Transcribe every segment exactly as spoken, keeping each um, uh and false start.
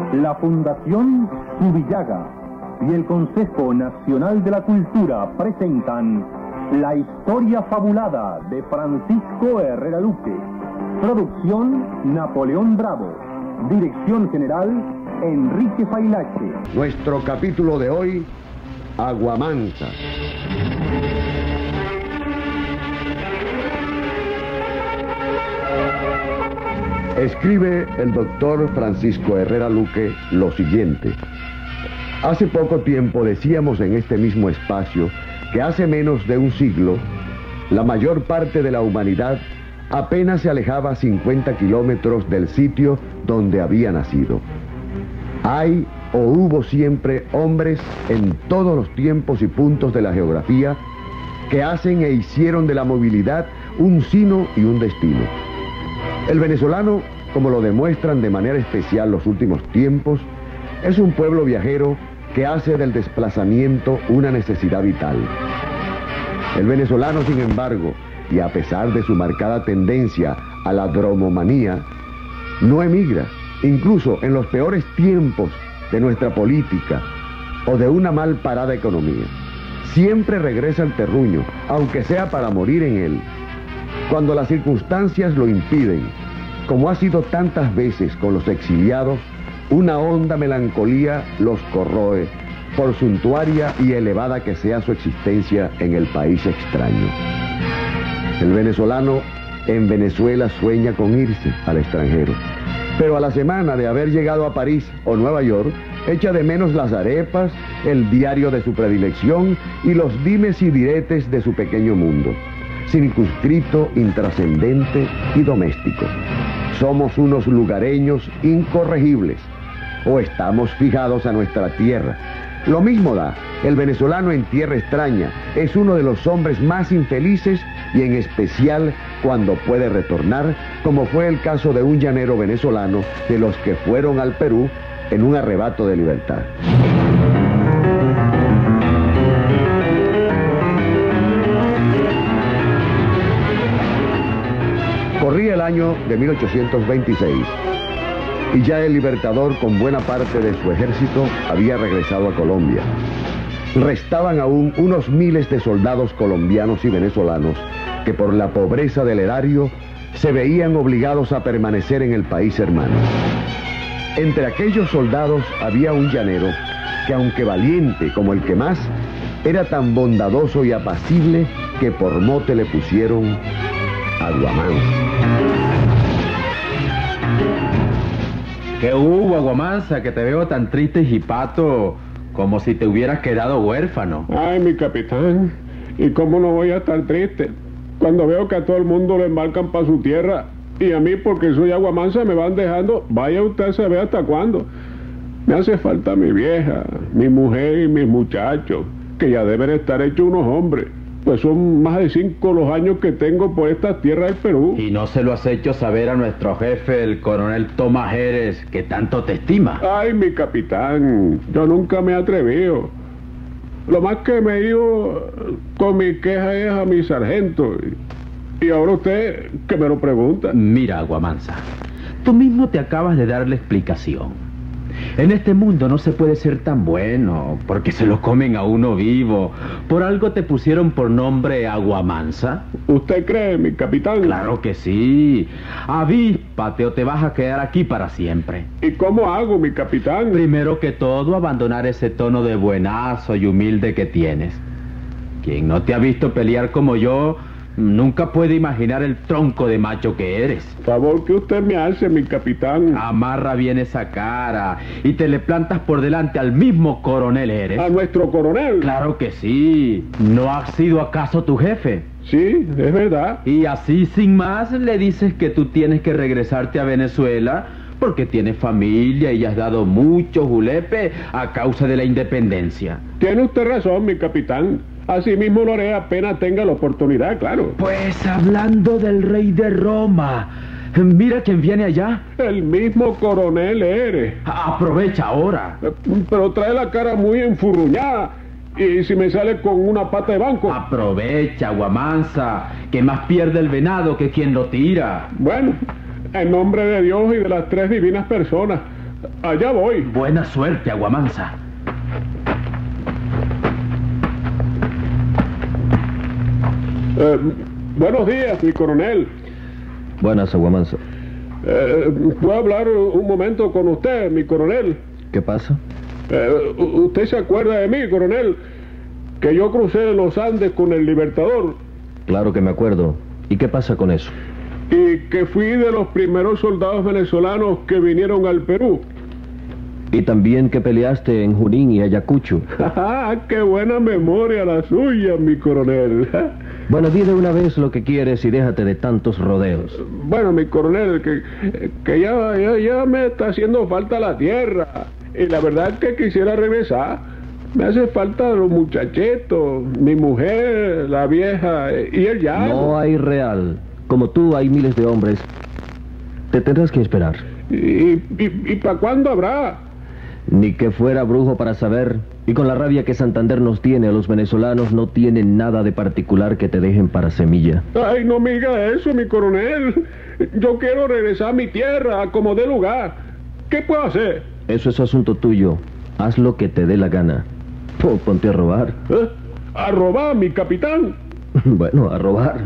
la Fundación Subillaga y el Consejo Nacional de la Cultura presentan La Historia Fabulada de Francisco Herrera Luque. Producción Napoleón Bravo. Dirección General Enrique Failache. Nuestro capítulo de hoy, Aguamansa. Escribe el doctor Francisco Herrera Luque lo siguiente. Hace poco tiempo decíamos en este mismo espacio que hace menos de un siglo la mayor parte de la humanidad apenas se alejaba cincuenta kilómetros del sitio donde había nacido. Hay o hubo siempre hombres en todos los tiempos y puntos de la geografía que hacen e hicieron de la movilidad un sino y un destino. El venezolano, como lo demuestran de manera especial los últimos tiempos, es un pueblo viajero que hace del desplazamiento una necesidad vital. El venezolano, sin embargo, y a pesar de su marcada tendencia a la dromomanía, no emigra, incluso en los peores tiempos de nuestra política o de una mal parada economía. Siempre regresa al terruño, aunque sea para morir en él. Cuando las circunstancias lo impiden, como ha sido tantas veces con los exiliados, una honda melancolía los corroe, por suntuaria y elevada que sea su existencia en el país extraño. El venezolano en Venezuela sueña con irse al extranjero, pero a la semana de haber llegado a París o Nueva York, echa de menos las arepas, el diario de su predilección y los dimes y diretes de su pequeño mundo, circunscrito, intrascendente y doméstico. Somos unos lugareños incorregibles, o estamos fijados a nuestra tierra. Lo mismo da, el venezolano en tierra extraña es uno de los hombres más infelices y en especial cuando puede retornar, como fue el caso de un llanero venezolano de los que fueron al Perú en un arrebato de libertad. Corría el año de mil ochocientos veintiséis y ya el Libertador con buena parte de su ejército había regresado a Colombia. Restaban aún unos miles de soldados colombianos y venezolanos que por la pobreza del erario se veían obligados a permanecer en el país hermano. Entre aquellos soldados había un llanero que, aunque valiente como el que más, era tan bondadoso y apacible que por mote le pusieron Aguamansa. ¿Qué hubo, Aguamansa? Que te veo tan triste y jipato, como si te hubieras quedado huérfano. Ay, mi capitán, ¿y cómo no voy a estar triste cuando veo que a todo el mundo lo embarcan para su tierra y a mí, porque soy Aguamansa, me van dejando? Vaya usted a saber hasta cuándo. Me hace falta mi vieja, mi mujer y mis muchachos, que ya deben estar hechos unos hombres, pues son más de cinco los años que tengo por esta tierra del Perú. ¿Y no se lo has hecho saber a nuestro jefe, el coronel Tomás Jerez, que tanto te estima? Ay, mi capitán, yo nunca me he atrevido. Lo más que me he ido con mi queja es a mi sargento. Y ahora usted, que me lo pregunta. Mira, Aguamansa, tú mismo te acabas de dar la explicación. En este mundo no se puede ser tan bueno, porque se lo comen a uno vivo. ¿Por algo te pusieron por nombre Aguamansa? ¿Usted cree, mi capitán? Claro que sí. Avíspate o te vas a quedar aquí para siempre. ¿Y cómo hago, mi capitán? Primero que todo, abandonar ese tono de buenazo y humilde que tienes. Quien no te ha visto pelear como yo, nunca puede imaginar el tronco de macho que eres. Favor que usted me hace, mi capitán. Amarra bien esa cara y te le plantas por delante al mismo coronel Jerez. ¿A nuestro coronel? Claro que sí. ¿No ha sido acaso tu jefe? Sí, es verdad. Y así sin más le dices que tú tienes que regresarte a Venezuela porque tienes familia y has dado mucho julepe a causa de la independencia. Tiene usted razón, mi capitán. Así mismo lo haré apenas tenga la oportunidad, claro. Pues hablando del rey de Roma, mira quién viene allá. El mismo coronel Jerez. Aprovecha ahora. Pero trae la cara muy enfurruñada. ¿Y si me sale con una pata de banco? Aprovecha, Aguamansa, que más pierde el venado que quien lo tira. Bueno, en nombre de Dios y de las tres divinas personas, allá voy. Buena suerte, Aguamansa. Eh, buenos días, mi coronel. Buenas, Aguamansa. Eh, ¿Puedo hablar un momento con usted, mi coronel? ¿Qué pasa? Eh, ¿Usted se acuerda de mí, coronel? Que yo crucé los Andes con el Libertador. Claro que me acuerdo. ¿Y qué pasa con eso? Y que fui de los primeros soldados venezolanos que vinieron al Perú. Y también que peleaste en Junín y Ayacucho. ¡Ah, qué buena memoria la suya, mi coronel! Bueno, di de una vez lo que quieres y déjate de tantos rodeos. Bueno, mi coronel, que, que ya, ya, ya me está haciendo falta la tierra. Y la verdad es que quisiera regresar. Me hace falta los muchachitos, mi mujer, la vieja y el llano. No hay real. Como tú hay miles de hombres. Te tendrás que esperar. ¿Y, y, y para cuándo habrá? Ni que fuera brujo para saber. Y con la rabia que Santander nos tiene a los venezolanos, no tienen nada de particular que te dejen para semilla. Ay, no me diga eso, mi coronel. Yo quiero regresar a mi tierra, como dé lugar. ¿Qué puedo hacer? Eso es asunto tuyo. Haz lo que te dé la gana. Oh, ponte a robar. ¿Eh? ¿A robar, mi capitán? Bueno, a robar.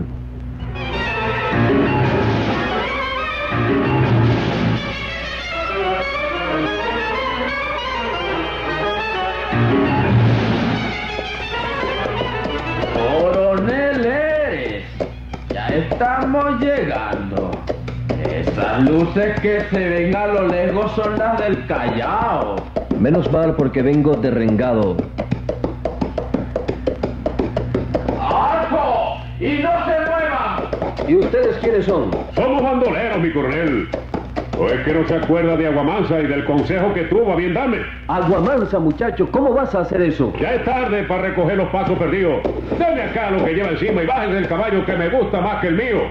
Coronel Eres, ya estamos llegando. Esas luces que se ven a lo lejos son las del Callao. Menos mal porque vengo derrengado. ¡Arco! ¡Y no se muevan! ¿Y ustedes quiénes son? Somos bandoleros, mi coronel. ¿O es que no se acuerda de Aguamansa y del consejo que tuvo a bien darme? Aguamansa, muchacho, ¿cómo vas a hacer eso? Ya es tarde para recoger los pasos perdidos. Deme acá lo que lleva encima y bájense el caballo que me gusta más que el mío.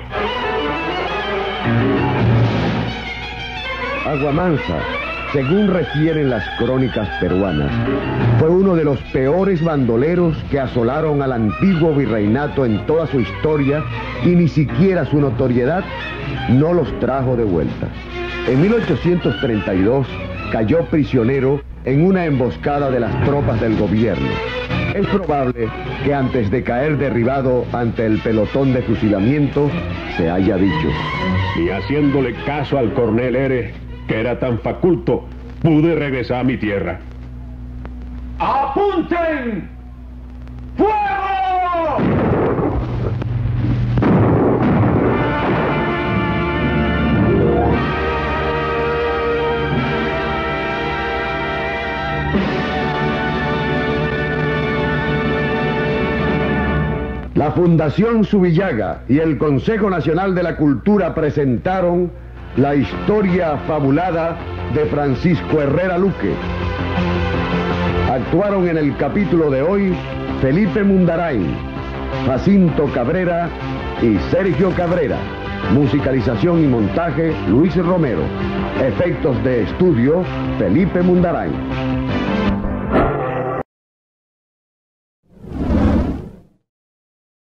Aguamansa, según refieren las crónicas peruanas, fue uno de los peores bandoleros que asolaron al antiguo virreinato en toda su historia y ni siquiera su notoriedad no los trajo de vuelta. En mil ochocientos treinta y dos cayó prisionero en una emboscada de las tropas del gobierno. Es probable que antes de caer derribado ante el pelotón de fusilamiento se haya dicho: Y haciéndole caso al coronel Eres, que era tan faculto, pude regresar a mi tierra. ¡Apunten! ¡Fuego! La Fundación Zubillaga y el Consejo Nacional de la Cultura presentaron la historia fabulada de Francisco Herrera Luque. Actuaron en el capítulo de hoy Felipe Mundaray, Jacinto Cabrera y Sergio Cabrera. Musicalización y montaje Luis Romero. Efectos de estudio Felipe Mundaray.